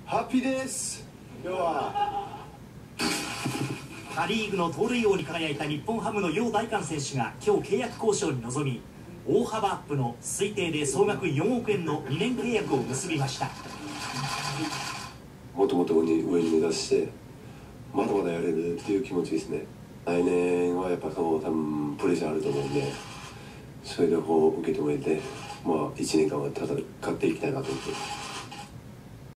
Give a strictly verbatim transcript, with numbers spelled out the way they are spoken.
ハッピーです。今日はパ・リーグの盗塁王に輝いた日本ハムの陽大観選手が今日契約交渉に臨み、大幅アップの推定で総額よんおくえんのにねん契約を結びました。 もっともっと上に目指してまだまだやれるっていう気持ちですね。来年はやっぱその多分プレッシャーあると思うんで、それでこう受け止めて、まあいちねんかんは戦っていきたいなと思って。